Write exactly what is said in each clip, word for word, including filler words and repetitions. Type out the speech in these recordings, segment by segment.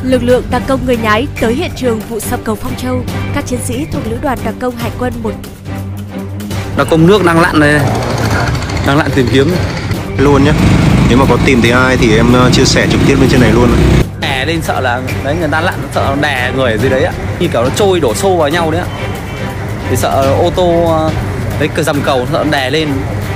Lực lượng đặc công người nhái tới hiện trường vụ sập cầu Phong Châu. Các chiến sĩ thuộc lữ đoàn đặc công Hải quân một. Đặc công nước đang lặn đây, đang lặn tìm kiếm luôn nhé. Nếu mà có tìm thấy ai thì em chia sẻ trực tiếp bên trên này luôn. Đè lên sợ là đấy, người ta lặn sợ đè người ở dưới đấy ạ, như kiểu nó trôi đổ xô vào nhau đấy ạ. Thì sợ ô tô đấy, cái dầm cầu sợ đè lên.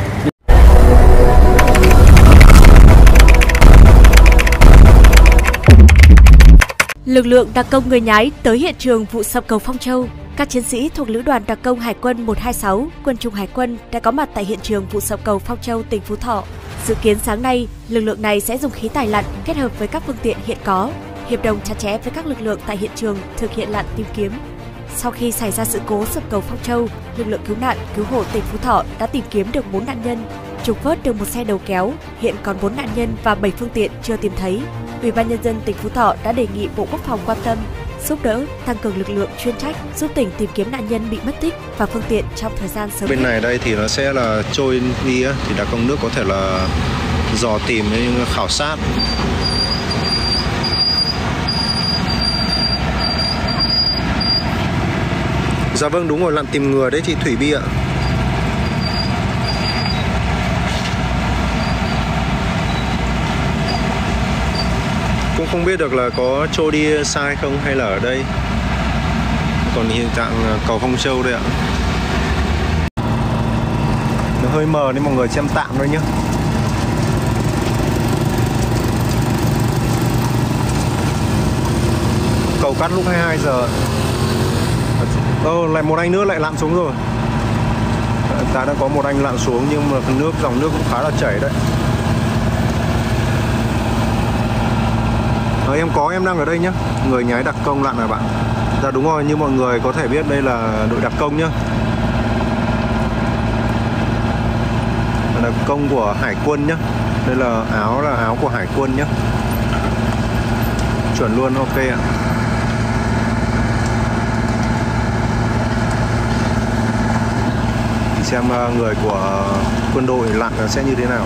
Lực lượng đặc công người nhái tới hiện trường vụ sập cầu Phong Châu. Các chiến sĩ thuộc lữ đoàn đặc công Hải quân một hai sáu, quân chủng Hải quân đã có mặt tại hiện trường vụ sập cầu Phong Châu, tỉnh Phú Thọ. Dự kiến sáng nay, lực lượng này sẽ dùng khí tài lặn kết hợp với các phương tiện hiện có, hiệp đồng chặt chẽ với các lực lượng tại hiện trường thực hiện lặn tìm kiếm. Sau khi xảy ra sự cố sập cầu Phong Châu, lực lượng cứu nạn cứu hộ tỉnh Phú Thọ đã tìm kiếm được bốn nạn nhân, trục vớt được một xe đầu kéo, hiện còn bốn nạn nhân và bảy phương tiện chưa tìm thấy. Ủy ban nhân dân tỉnh Phú Thọ đã đề nghị Bộ Quốc phòng quan tâm, giúp đỡ, tăng cường lực lượng chuyên trách giúp tỉnh tìm kiếm nạn nhân bị mất tích và phương tiện trong thời gian sớm. Bên này đây thì nó sẽ là trôi đi á, thì đặc công nước có thể là dò tìm, khảo sát. Dạ vâng, đúng rồi, lặn tìm người đấy chị Thủy Bi ạ. Cũng không biết được là có trôi đi xa hay không hay là ở đây. Còn hiện trạng cầu Phong Châu đây ạ. Nó hơi mờ nên mọi người xem tạm thôi nhé. Cầu cắt lúc hai mươi hai giờ. Ơ, lại một anh nữa lại lặn xuống rồi. Ta đã có một anh lặn xuống nhưng mà nước dòng nước cũng khá là chảy đấy. Ờ, em có, em đang ở đây nhá. Người nhái đặc công lặn à bạn. Dạ đúng rồi, như mọi người có thể biết đây là đội đặc công nhá. Đặc công của Hải quân nhá. Đây là áo là áo của Hải quân nhá. Chuẩn luôn, ok ạ. Xem người của quân đội lặn sẽ như thế nào.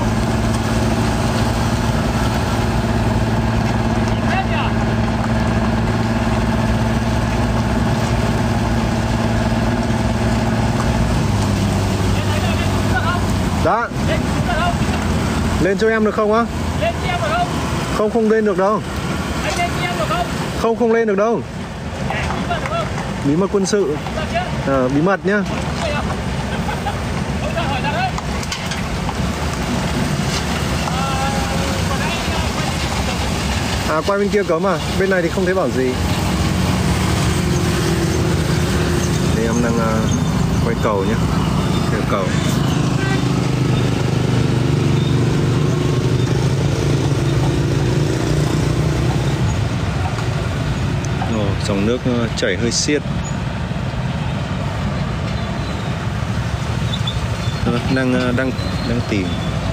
Đó. Lên cho em được không á? Lên cho em được không? Không, không lên được đâu. Anh lên cho em được không? Không, không lên được đâu. Bí mật được không? Bí mật quân sự. Ờ, bí mật nhá. À, qua bên kia cấm à? Bên này thì không thấy bảo gì. Đây em đang uh, quay cầu nhé. Theo cầu. Ồ, dòng nước uh, chảy hơi xiết. À, đang uh, đang đang tìm.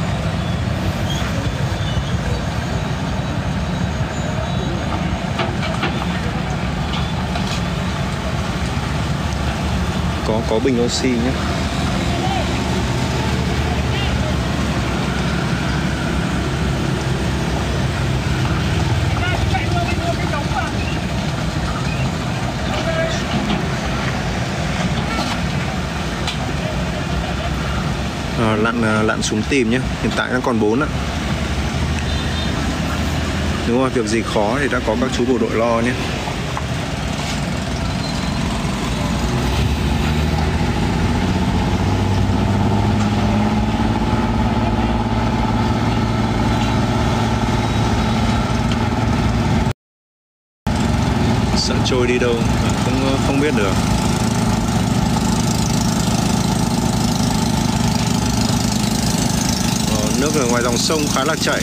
Có, có bình oxy nhé. À, lặn lặn xuống tìm nhé. Hiện tại nó còn bốn ạ. Đúng rồi, việc gì khó thì đã có các chú bộ đội lo nhé. Sợ trôi đi đâu không không biết được. Ờ, nước ở ngoài dòng sông khá là chảy.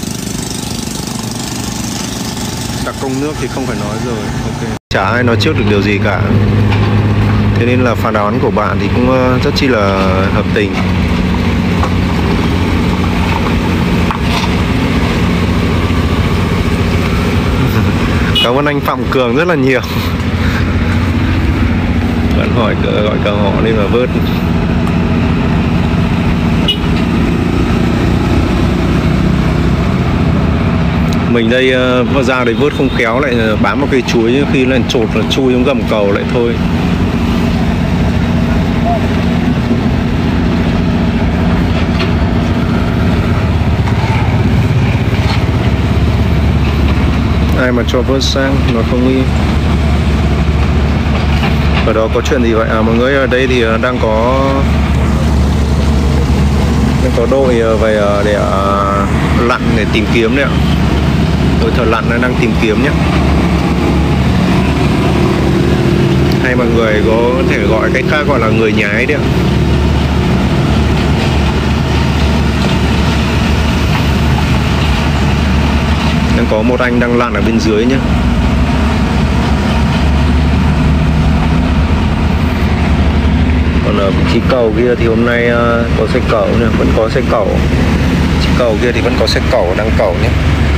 Đặc công nước thì không phải nói rồi. Ok. Chả ai nói trước được điều gì cả. Thế nên là phán đoán của bạn thì cũng rất chi là hợp tình. Cảm ơn anh Phạm Cường rất là nhiều. Vẫn hỏi gọi cả họ nên mà vớt. Mình đây uh, ra đấy vớt không khéo lại bám vào cây chuối, khi lên trột là chui xuống gầm cầu lại thôi. Ai mà cho vớt sang nó không nghi. Ở đó có chuyện gì vậy? À mọi người, ở đây thì đang có đang có đội về để uh, lặn để tìm kiếm đấy ạ. Đội thợ lặn đang tìm kiếm nhé. Hay mọi người có thể gọi cách khác gọi là người nhái đấy ạ. Đang có một anh đang lặn ở bên dưới nhé. Còn ở vị trí cầu kia thì hôm nay uh, có xe cẩu nè, vẫn có xe cẩu. Vị trí cầu kia thì vẫn có xe cẩu đang cẩu nhé.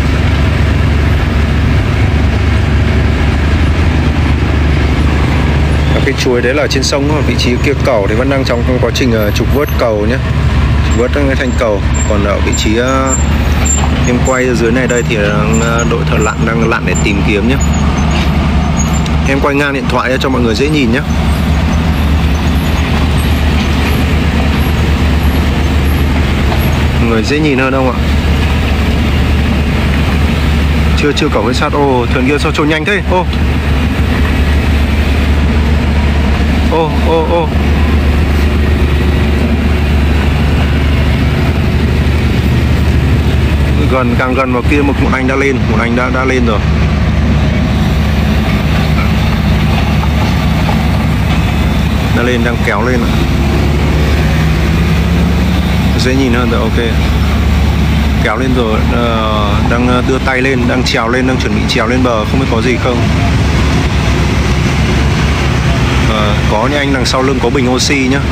Ở cái chuối đấy là trên sông, ở vị trí kia cẩu thì vẫn đang trong quá trình uh, trục vớt cầu nhé, trục vớt cái thanh cầu. Còn ở vị trí uh, em quay ở dưới này đây thì uh, đội thợ lặn đang lặn để tìm kiếm nhé. Em quay ngang điện thoại cho mọi người dễ nhìn nhé. Người dễ nhìn hơn không ạ? Chưa chưa cẩu với sát. Ô, thuyền kia sao trôi nhanh thế? Ô ô ô ô gần, càng gần vào kia một, một anh đã lên, một anh đã đã lên rồi. Đã lên, đang kéo lên ạ. Dễ nhìn hơn rồi, ok. Kéo lên rồi, uh, đang đưa tay lên, đang trèo lên, đang chuẩn bị trèo lên bờ, không biết có gì không. Uh, có những anh đằng sau lưng có bình oxy nhá.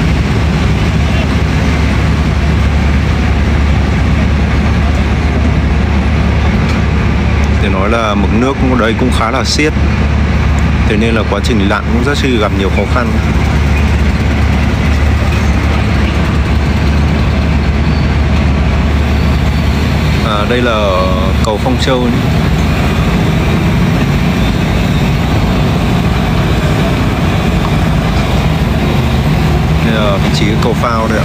Để nói là mực nước ở đây cũng khá là xiết, thế nên là quá trình lặn cũng rất là gặp nhiều khó khăn. À, đây là cầu Phong Châu nhé. Đây là vị trí cầu phao đây ạ.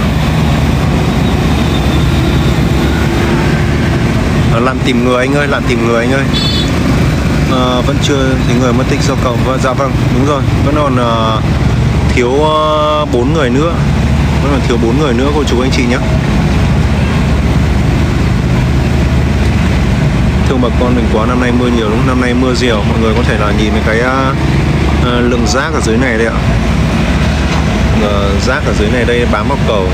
À, lặn tìm người anh ơi, lặn tìm người anh ơi. À, vẫn chưa thấy người mất tích sau cầu. Dạ vâng, đúng rồi, vẫn còn uh, thiếu bốn uh, người nữa, vẫn còn thiếu bốn người nữa cô chú anh chị nhé. Thương bà con mình quá, năm nay mưa nhiều đúng không? Năm nay mưa rìu, mọi người có thể là nhìn cái uh, uh, lượng rác ở dưới này đây ạ. Uh, rác ở dưới này đây bám vào cầu.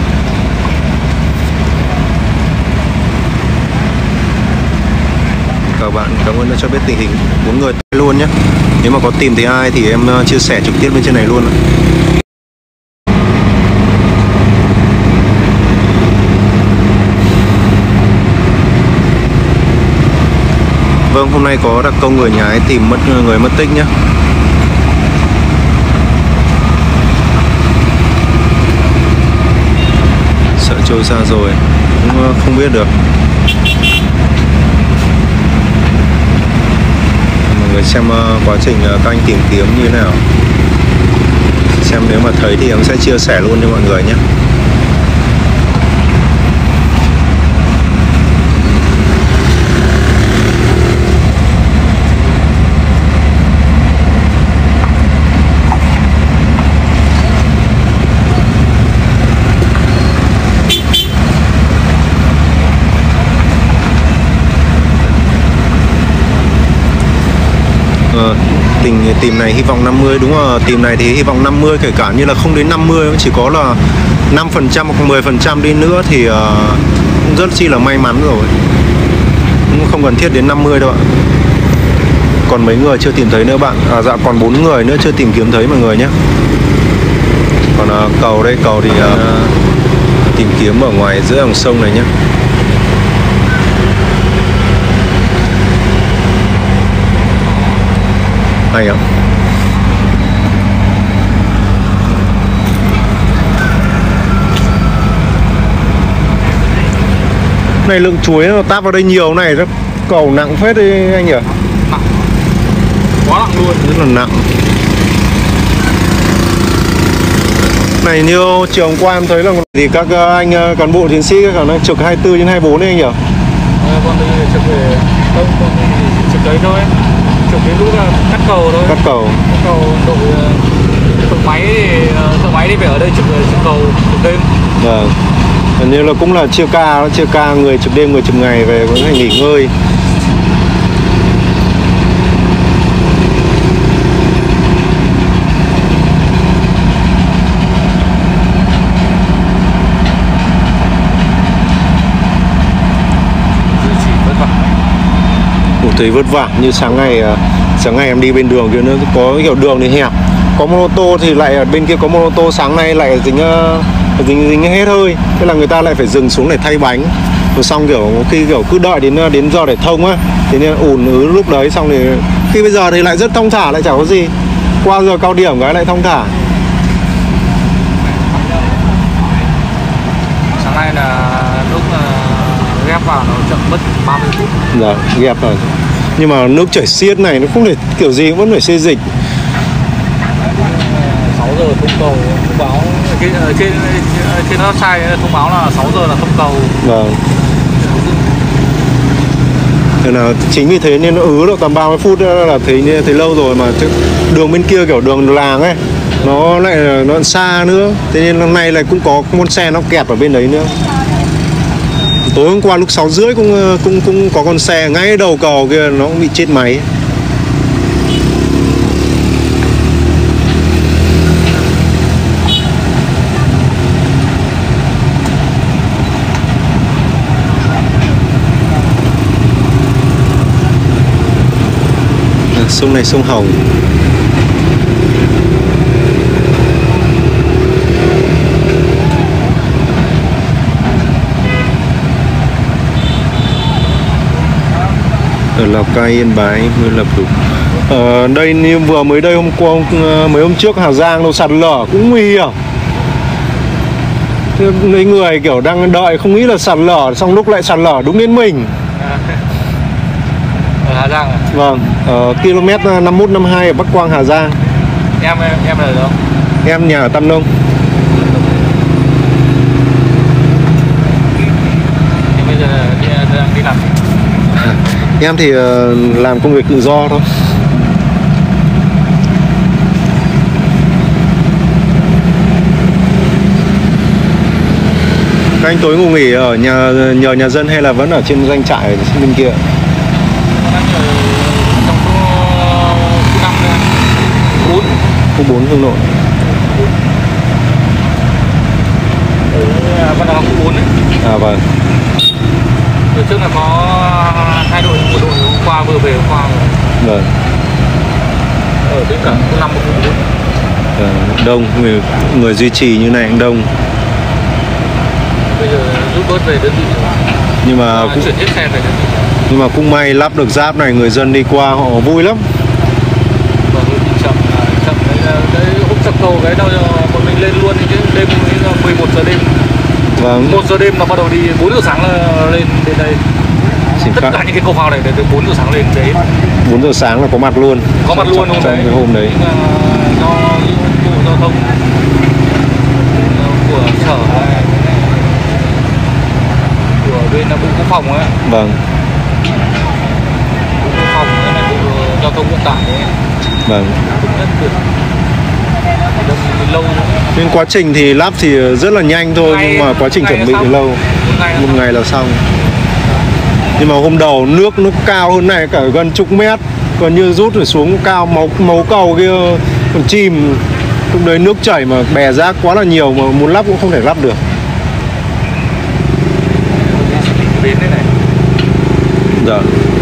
Các bạn cảm ơn đã cho biết tình hình bốn người luôn nhé. Nếu mà có tìm thấy ai thì em uh, chia sẻ trực tiếp bên trên này luôn. Vâng, hôm nay có đặc công người nhái tìm mất người mất tích nhé. Sợ trôi xa rồi, cũng không biết được. Mọi người xem quá trình các anh tìm kiếm như thế nào. Xem nếu mà thấy thì em sẽ chia sẻ luôn cho mọi người nhé. Tình tìm này hy vọng năm mươi, đúng rồi, tìm này thì hy vọng năm mươi, kể cả như là không đến năm mươi, chỉ có là năm phần trăm hoặc mười phần trăm đi nữa thì uh, cũng rất chi là may mắn rồi. Cũng không cần thiết đến năm mươi đâu ạ. Còn mấy người chưa tìm thấy nữa bạn. À, dạ còn bốn người nữa chưa tìm kiếm thấy mọi người nhé. Còn uh, cầu đây, cầu thì uh, tìm kiếm ở ngoài giữa dòng sông này nhé. Hay ạ. Này lượng chuối nó táp vào đây nhiều này, rất cầu nặng phết đấy anh nhỉ? Nặng, quá nặng luôn. Rất là nặng. Này như chiều hôm qua em thấy là thì các anh cán bộ chiến sĩ các khả năng trực hai mươi tư trên hai mươi bốn đấy anh nhỉ? Ờ, bọn mình trực về không, bọn mình trực đấy thôi. Trực đến lúc là cắt cầu thôi. Cắt cầu. Cắt cầu đội thợ máy thì thợ máy đi phải ở đây trực trực cầu trực đêm. Vâng. Hình như là cũng là chia ca, chia ca người trực đêm người trực ngày về có thể nghỉ ngơi. Thấy vất vả như sáng ngày sáng ngày em đi bên đường kia nữa, có kiểu đường thì hẹp, có mô tô thì lại ở bên kia có mô tô, sáng nay lại dính dính dính hết hơi, thế là người ta lại phải dừng xuống để thay bánh, rồi xong kiểu khi kiểu cứ đợi đến đến giờ để thông á, thế nên ùn ứ lúc đấy, xong thì khi bây giờ thì lại rất thong thả, lại chả có gì, qua giờ cao điểm cái lại thong thả. Sáng nay là lúc ghép vào nó chậm mất ba mươi phút. Dạ, ghép rồi. Nhưng mà nước chảy xiết này nó không thể kiểu gì cũng vẫn phải xê dịch. sáu giờ thông cầu thông báo trên trên trên website thông báo là sáu giờ là thông cầu. Vâng. Nên là chính vì thế nên nó ứ độ tầm ba mươi phút là thấy thấy lâu rồi, mà đường bên kia kiểu đường làng ấy, nó lại nó xa nữa, thế nên hôm nay lại cũng có con xe nó kẹt ở bên đấy nữa. Tối hôm qua lúc sáu rưỡi cũng cũng cũng có con xe ngay đầu cầu kia, nó cũng bị chết máy. Sông này sông Hồng. Ở Lào Cai, Yên Bái, Mưa Lập Lục. Ở đây như vừa mới đây hôm qua, mấy hôm trước Hà Giang đâu sạt lở cũng nguy hiểm. Thế mấy người kiểu đang đợi không nghĩ là sạt lở, xong lúc lại sạt lở đúng đến mình. Ở Hà Giang à? Vâng, ở km năm mươi mốt năm mươi hai ở Bắc Quang, Hà Giang. Em em em ở đâu? Em nhà ở Tam Nông. Thì bây giờ đi, đang đi làm. Em thì uh, làm công việc tự do thôi. Các anh tối ngủ nghỉ ở nhà nhờ nhà dân hay là vẫn ở trên doanh trại ở bên kia? Đang ở trong khu năm bốn. Khu bốn Hương Nội. Ở văn hóa khu bốn đấy. À vâng. Từ trước là có hai đội, một đội hôm qua vừa về hôm qua rồi. Vâng. Ở đến cả khu năm và khu bốn. À, đông, người, người duy trì như này cũng đông. Bây giờ rút bớt về đơn vị rồi. Nhưng mà à, cũng, chuyển hết xe về đơn vị. nhưng mà cũng may lắp được giáp này, người dân đi qua họ vui lắm. Và hơi bị chậm, chậm đấy là đấy hôm sập cầu cái đâu bọn mình lên luôn chứ đêm mười một giờ đêm. Vâng. một giờ đêm mà bắt đầu đi bốn giờ sáng là lên đến đây. Chỉ Tất khác. cả những cái cầu phao này từ bốn giờ sáng lên đấy. bốn giờ sáng là có mặt luôn. Có mặt luôn hôm trong đấy. cái hôm đấy. Nhưng mà do vụ giao thông của sở này, của bên bộ quốc phòng ấy. Vâng. Bộ quốc phòng với lại bộ giao thông vận tải ấy. Vâng. Cũng rất được. Đông lâu nữa. Nên quá trình thì lắp thì rất là nhanh thôi, ngày, nhưng mà quá trình chuẩn bị thì lâu. Một ngày, Một ngày là xong. Nhưng mà hôm đầu nước nó cao hơn này cả gần chục mét, còn như rút rồi xuống cao máu máu cầu kia còn chìm. Lúc đấy nước chảy mà bè rác quá là nhiều, mà muốn lắp cũng không thể lắp được. bến đây này. Dạ.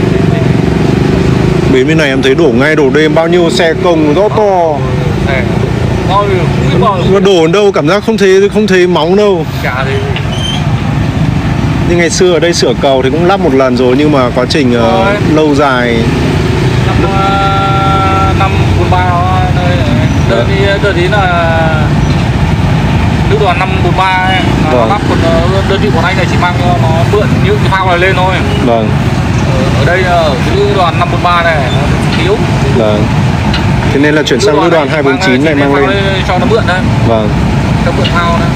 Bến bên này em thấy đổ ngay đổ đêm, bao nhiêu xe công rõ to. Này, bao nhiêu không biết bao nhiêu. Mà đổ đến đâu cảm giác không thấy không thấy móng đâu. Cả thì Nhưng ngày xưa ở đây sửa cầu thì cũng lắp một lần rồi, nhưng mà quá trình uh, lâu dài. năm năm bốn ba nơi này. Đợt đi đợt đi là lữ đoàn năm bốn ba ấy, nó vâng. lắp, còn đơn vị của anh này chỉ mang nó mượn những cái phao này lên thôi. Vâng. Ở đây ở cái lữ đoàn năm bốn ba này nó thiếu. Vâng. Thế nên là chuyển sang lữ đoàn hai bốn chín này mang lên cho nó mượn đấy. Vâng. Cho mượn thao đấy.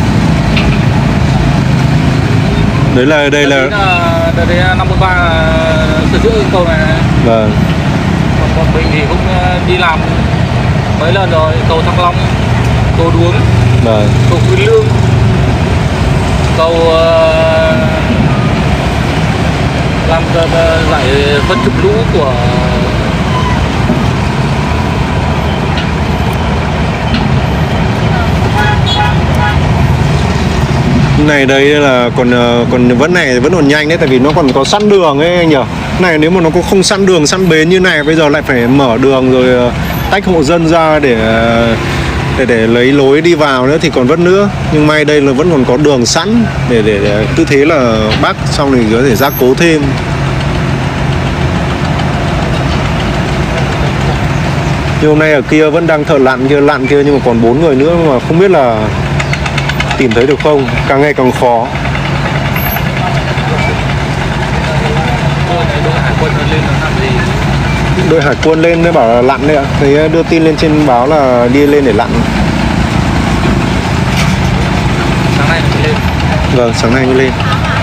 Đấy là đây là đây là năm bốn ba sửa chữa cầu này. Vâng. Còn bọn mình thì cũng đi làm mấy lần rồi, cầu Thăng Long, cầu Đuống, vâng. cầu Quyên Lương, cầu uh, làm uh, giải phân chụp lũ của này. Đây là còn còn vẫn này vẫn còn nhanh đấy, tại vì nó còn có sẵn đường ấy anh nhỉ. Này nếu mà nó có không sẵn đường sẵn bến như này, bây giờ lại phải mở đường rồi tách hộ dân ra để để để lấy lối đi vào nữa thì còn vất nữa. Nhưng may đây là vẫn còn có đường sẵn để để, để cứ thế là bắc xong thì có thể gia cố thêm. Nhưng hôm nay ở kia vẫn đang thợ lặn kia lặn kia, nhưng mà còn bốn người nữa mà không biết là tìm thấy được không, càng ngày càng khó. Đội hải quân lên bảo là lặn đấy ạ. Thấy đưa tin lên trên báo là đi lên để lặn. Sáng nay mới lên. Vâng, sáng nay mới lên.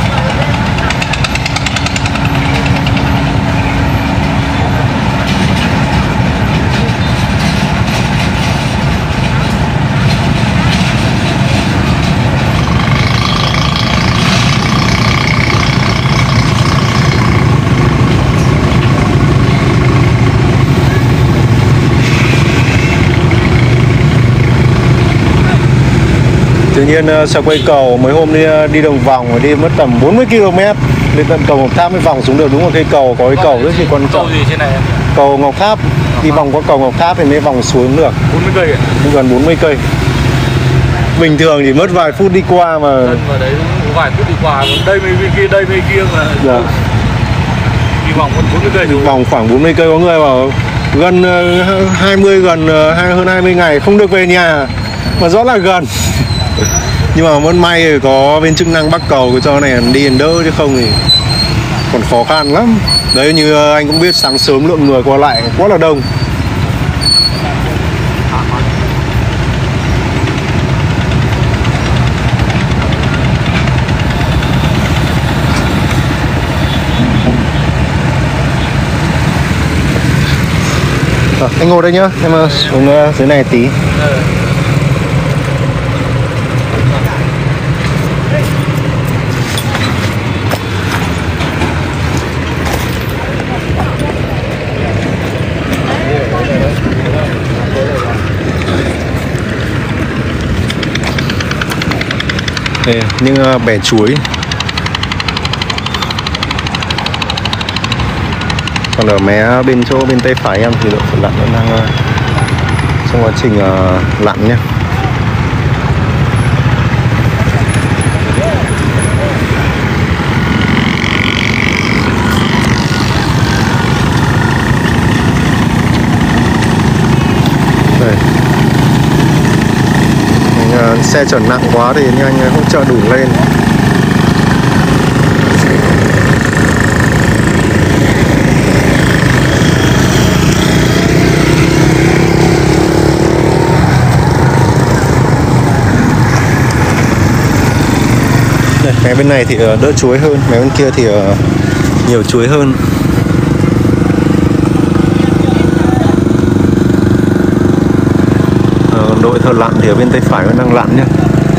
Tự nhiên sau quay cầu mấy hôm đi đi đường vòng đi mất tầm bốn mươi ki lô mét lên tận cầu Ngọc Tháp mới vòng xuống được. Đúng là cây cầu có cái cầu rất là quan trọng. Cầu gì trên này em? Cầu Ngọc Tháp. Đi vòng qua cầu Ngọc Tháp thì mới vòng xuống được. bốn mươi cây ạ? Gần bốn mươi cây. Bình thường thì mất vài phút đi qua mà. Dân vào đấy vài phút đi qua, đây mấy kia đây mấy kia mà. Dạ. Đi vòng gần bốn mươi cây rồi. Vòng khoảng bốn mươi cây, có người bảo gần hai mươi gần hơn hai mươi ngày không được về nhà mà rõ là gần. Nhưng mà vẫn may thì có bên chức năng bắc cầu cho này đi đỡ, chứ không thì còn khó khăn lắm. Đấy, như anh cũng biết sáng sớm lượng người qua lại quá là đông. À, anh ngồi đây nhá, em xuống dưới này tí. Đây, những bẻ chuối. Còn ở mé bên chỗ bên tay phải em thì đội lặn vẫn đang trong quá trình uh, lặn nhé. Đây. Anh, uh, xe chở nặng quá thì anh hỗ trợ đủ lên. Mé bên này thì đỡ chuối hơn, mé bên kia thì nhiều chuối hơn. Đội thợ lặn thì ở bên tay phải vẫn đang lặn nhé.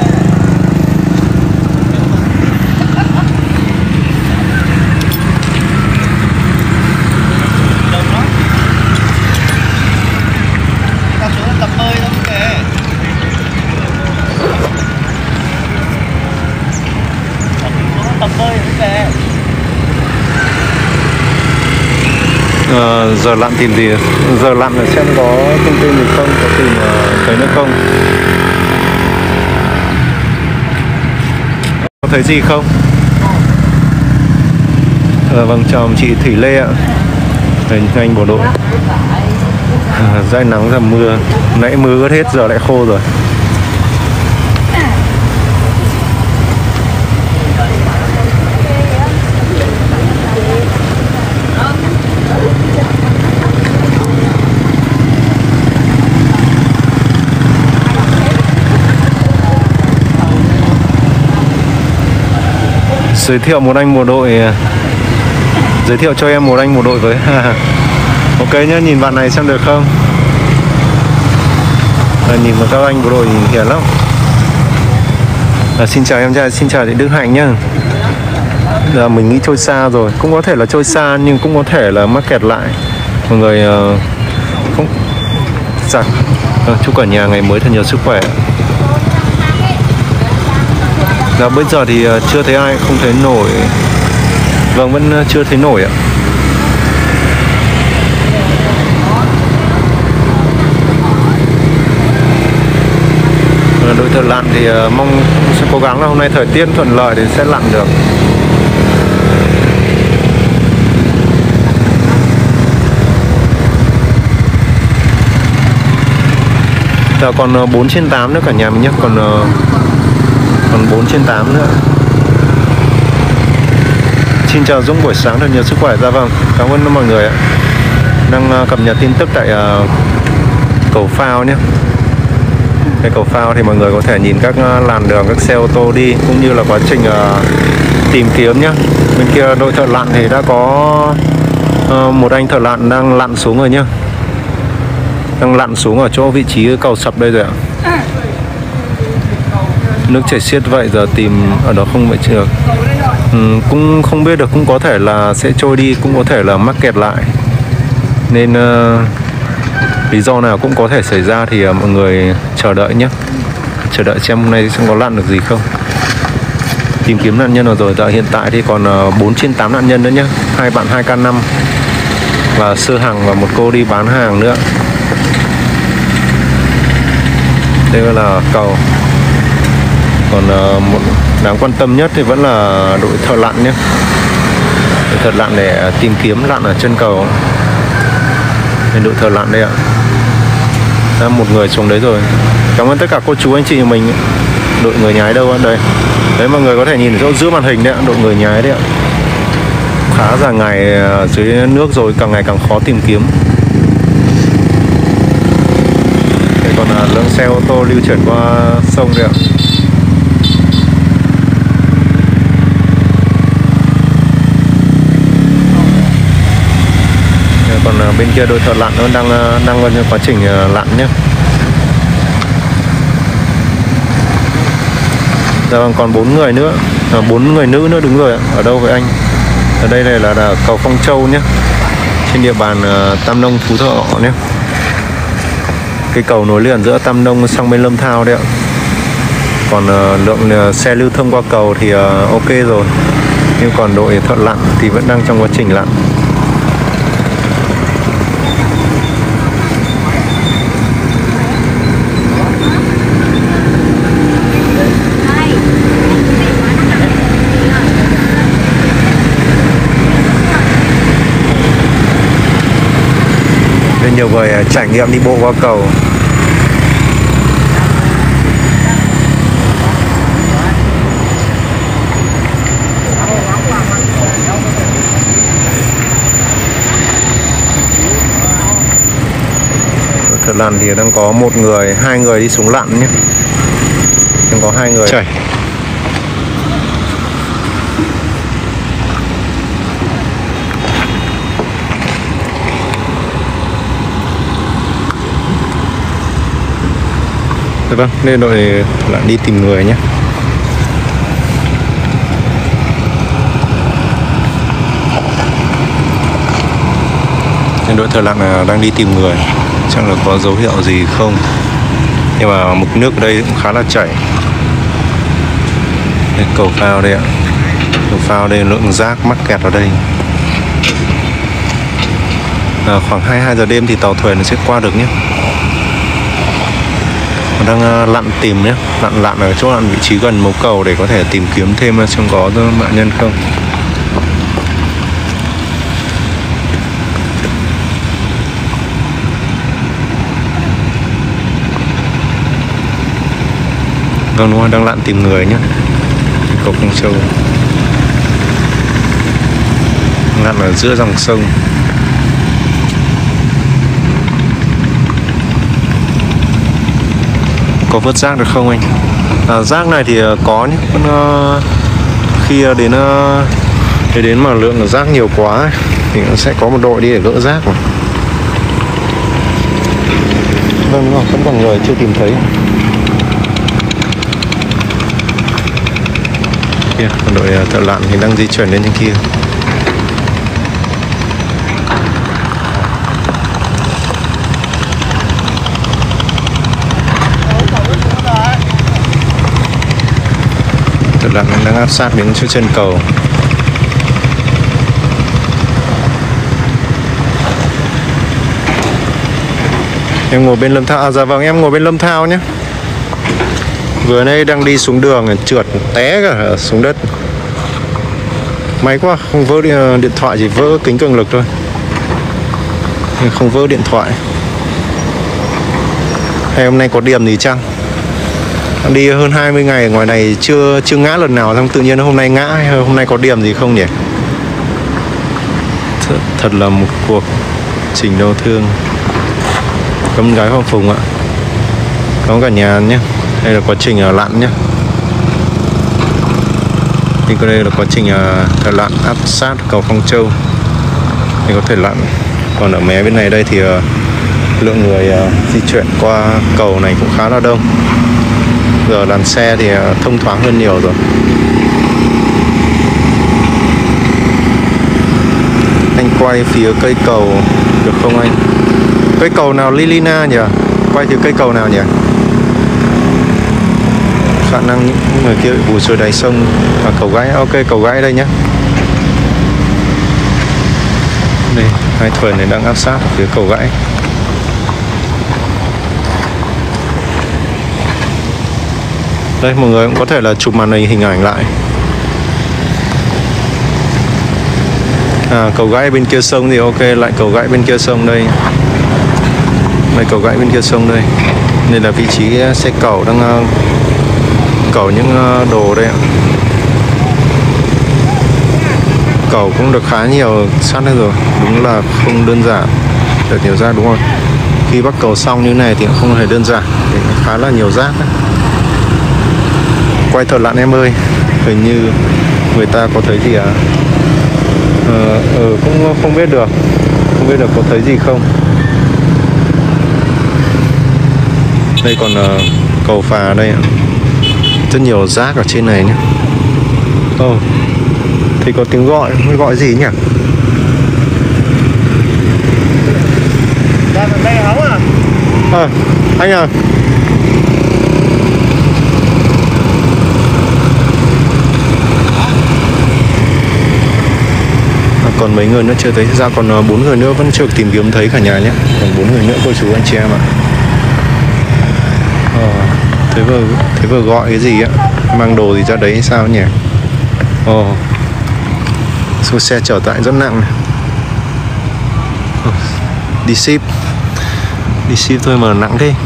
À, giờ lặn tìm gì? Giờ lặn là xem có thông tin gì không, có tìm uh, thấy nữa không? Có thấy gì không? À, vâng, chào chị Thủy Lê ạ. Đây, anh bộ đội. À, dãi nắng dầm mưa, nãy mưa ướt hết giờ lại khô rồi. Giới thiệu một anh bộ đội. Giới thiệu cho em một anh bộ đội với. Ok nhá, nhìn bạn này xem được không? À, nhìn vào các anh bộ đội hiền lắm. À, xin chào em trai, xin chào chị Đức Hạnh nhá. Giờ mình nghĩ trôi xa rồi, cũng có thể là trôi xa nhưng cũng có thể là mắc kẹt lại. Mọi người uh, không giặc. À, chúc cả nhà ngày mới thật nhiều sức khỏe. Là bây giờ thì uh, chưa thấy ai, không thấy nổi. Vâng, vẫn uh, chưa thấy nổi ạ. Đội thợ lặn thì uh, mong sẽ cố gắng là hôm nay thời tiết thuận lợi thì sẽ lặn được. Giờ còn uh, bốn trên tám nữa cả nhà mình nhé, còn uh, còn bốn trên tám nữa. Xin chào Dũng, buổi sáng thật nhiều sức khỏe. Dạ vâng, cảm ơn mọi người ạ. Đang uh, cập nhật tin tức tại uh, cầu phao nhé. Cái cầu phao thì mọi người có thể nhìn các làn đường, các xe ô tô đi, cũng như là quá trình uh, tìm kiếm nhé. Bên kia đội thợ lặn thì đã có uh, một anh thợ lặn đang lặn xuống rồi nhá. Đang lặn xuống ở chỗ vị trí cầu sập đây rồi ạ. Nước chảy xiết vậy giờ tìm ở đó không vậy được. Ừ, cũng không biết được, cũng có thể là sẽ trôi đi, cũng có thể là mắc kẹt lại. Nên uh, lý do nào cũng có thể xảy ra thì uh, mọi người chờ đợi nhé. Chờ đợi xem hôm nay sẽ có lặn được gì không. Tìm kiếm nạn nhân rồi rồi. Giờ hiện tại thì còn uh, bốn trên tám nạn nhân nữa nhé. Hai bạn hai K năm và Sơ Hằng và một cô đi bán hàng nữa. Đây là cầu. Còn uh, một đáng quan tâm nhất thì vẫn là đội thợ lặn nhé. Đội thợ lặn để tìm kiếm lặn ở chân cầu. Nên đội thợ lặn đây ạ. Đã một người xuống đấy rồi. Cảm ơn tất cả cô chú anh chị của mình. Đội người nhái đâu ạ? Đây. Đấy, mọi người có thể nhìn chỗ giữa màn hình đấy ạ. Đội người nhái đấy ạ. Khá là ngày dưới nước rồi, càng ngày càng khó tìm kiếm. Đây còn là lượng xe ô tô lưu chuyển qua sông đấy ạ. Còn bên kia đội thợ lặn nó đang đang trong quá trình lặn nhé. Giờ còn bốn người nữa, bốn à, người nữ nữa đứng rồi ạ. Ở đâu vậy anh? Ở đây này là, là cầu Phong Châu nhé, trên địa bàn uh, Tam Nông, Phú Thọ nhé. Cái cầu nối liền giữa Tam Nông sang bên Lâm Thao đấy ạ. Còn uh, lượng uh, xe lưu thông qua cầu thì uh, ok rồi, nhưng còn đội thợ lặn thì vẫn đang trong quá trình lặn. Nhiều người trải nghiệm đi bộ qua cầu. Thợ lặn thì đang có một người, hai người đi xuống lặn nhé. Đang có hai người. Chảy. Vâng, nên đội lại đi tìm người nhé. Nên đội thợ lặn đang đi tìm người. Chắc là có dấu hiệu gì không. Nhưng mà mực nước ở đây cũng khá là chảy. Đây, cầu phao đây ạ. Cầu phao đây, lượng rác mắc kẹt ở đây. À, khoảng hai mươi hai giờ đêm thì tàu thuyền nó sẽ qua được nhé. Đang lặn tìm nhé, lặn lặn ở chỗ lặn vị trí gần mấu cầu để có thể tìm kiếm thêm xem có nạn nhân không. Vâng, đúng rồi, đang lặn tìm người nhé. Cầu Phong Châu lặn ở giữa dòng sông. Có vớt rác được không anh? À, rác này thì có nhé. Vẫn, uh, khi đến để đến mà lượng rác nhiều quá ấy, thì nó sẽ có một đội đi để gỡ rác mà. Vâng, đúng rồi, vẫn còn người chưa tìm thấy. Kia, đội thợ lặn thì đang di chuyển lên trên kia. Thợ lặn đang áp sát đến chỗ chân cầu. Em ngồi bên lâm thao, à, dạ vâng, em ngồi bên lâm thao nhé. Vừa nay đang đi xuống đường trượt té cả xuống đất. May quá, không vỡ điện thoại, chỉ vỡ kính cường lực thôi, không vỡ điện thoại. Hay hôm nay có điểm gì chăng? Đi hơn hai mươi ngày ở ngoài này chưa chưa ngã lần nào, xong tự nhiên hôm nay ngã, hay hôm nay có điểm gì không nhỉ? Thật, thật là một cuộc trình đau thương. Con gái Hoàng Phùng ạ, có cả nhà nhé. Đây là quá trình uh, lặn nhé. Thì đây là quá trình uh, lặn áp sát cầu Phong Châu. Thì có thể lặn. Còn ở mé bên này đây thì uh, lượng người uh, di chuyển qua cầu này cũng khá là đông. Giờ làn xe thì uh, thông thoáng hơn nhiều rồi. Anh quay phía cây cầu được không anh? Cây cầu nào Lilina nhỉ? Quay từ cây cầu nào nhỉ? Khả năng những người kia bị vùi xuống đáy sông. À, cầu gãy, ok, cầu gãy đây nhé. Đây, hai thuyền này đang áp sát phía cầu gãy. Đây, mọi người cũng có thể là chụp màn hình hình ảnh lại. À, cầu gãy bên kia sông thì ok, lại cầu gãy bên kia sông đây. Đây, cầu gãy bên kia sông đây. Đây là vị trí xe cầu đang uh, cầu những uh, đồ đây ạ. Cầu cũng được khá nhiều sát đây rồi. Đúng là không đơn giản. Được nhiều rác, đúng rồi. Khi bắt cầu xong như này thì cũng không hề đơn giản. Thì khá là nhiều rác đấy. Quay thợ lặn em ơi. Hình như người ta có thấy gì à? Ờ, uh, uh, cũng không biết được. Không biết được có thấy gì không. Đây còn uh, cầu phà đây ạ. Rất nhiều rác ở trên này nhé. Ồ, oh, thì có tiếng gọi, gọi gì nhỉ? Đây hóng à? À, anh à. Còn mấy người nữa chưa thấy, ra còn bốn người nữa vẫn chưa tìm kiếm thấy cả nhà nhé. Còn bốn người nữa cô chú anh chị em ạ. Ờ, thế vừa thế vừa gọi cái gì á, mang đồ gì ra đấy hay sao nhỉ? Ồ, số xe chở tải rất nặng này. Ồ, đi ship, đi ship thôi mà nặng thế.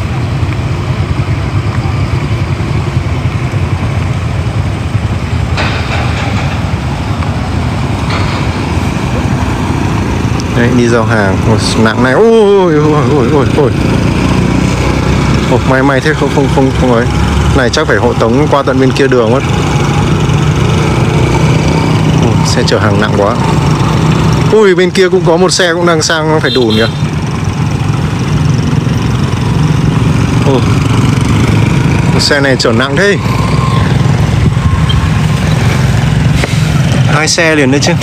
Đấy, đi giao hàng. Ôi, nặng này. Ôi ôi ôi ôi ôi. Ồ, may may thế không không không không ấy. Này chắc phải hộ tống qua tận bên kia đường mất. Ồ, xe chở hàng nặng quá. Ui, bên kia cũng có một xe cũng đang sang, nó phải đủ nhỉ. Ồ, xe này chở nặng thế. Hai xe liền đấy chứ.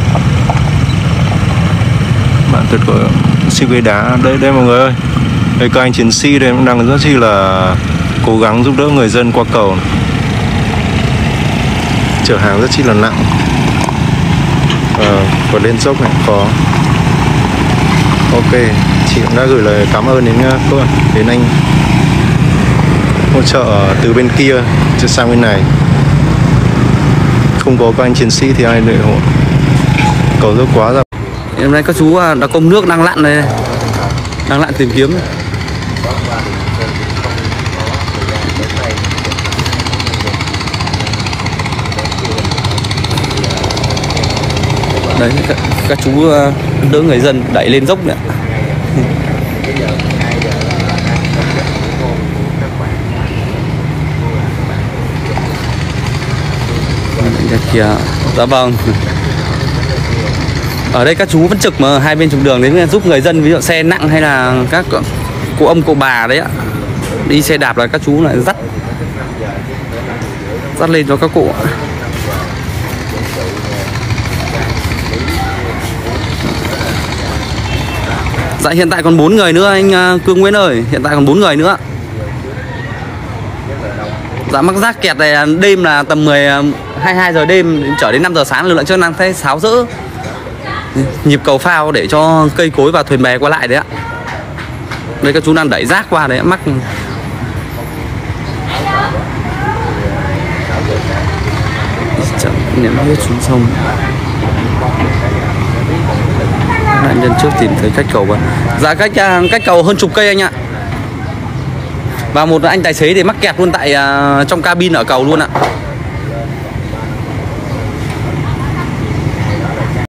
Bạn tuyệt vời, xê vê đá. Đây đây mọi người ơi. Đây các anh chiến sĩ đây cũng đang rất chi là cố gắng giúp đỡ người dân qua cầu này. Chở hàng rất chi là nặng. Ờ, và lên dốc này có. Ok, chị cũng đã gửi lời cảm ơn đến cô, đến anh hỗ trợ từ bên kia cho sang bên này. Không có các anh chiến sĩ thì ai để hộ. Cầu dốc quá rồi. Hôm nay các chú đặc công nước đang lặn này, đang lặn tìm kiếm. Đấy, các, các chú đỡ người dân đẩy lên dốc nữa. Kia kìa. Dạ vâng. Ở đây các chú vẫn trực mà hai bên trục đường đấy, giúp người dân ví dụ xe nặng hay là các cụ ông cụ bà đấy ạ, đi xe đạp là các chú lại dắt dắt lên cho các cụ. Dạ hiện tại còn bốn người nữa anh Cương Nguyễn ơi, hiện tại còn bốn người nữa. Dạ mắc rác kẹt này đêm là tầm mười hai mươi hai giờ đêm trở đến năm giờ sáng lực lượng chức năng thấy tháo dỡ nhịp cầu phao để cho cây cối và thuyền bè qua lại đấy ạ. Đây các chú đang đẩy rác qua đấy, mắc chậm ném hết xuống sông. Nạn nhân trước tìm thấy cách cầu và dạ cách cách cầu hơn chục cây anh ạ. Và một anh tài xế thì mắc kẹt luôn tại uh, trong cabin ở cầu luôn ạ.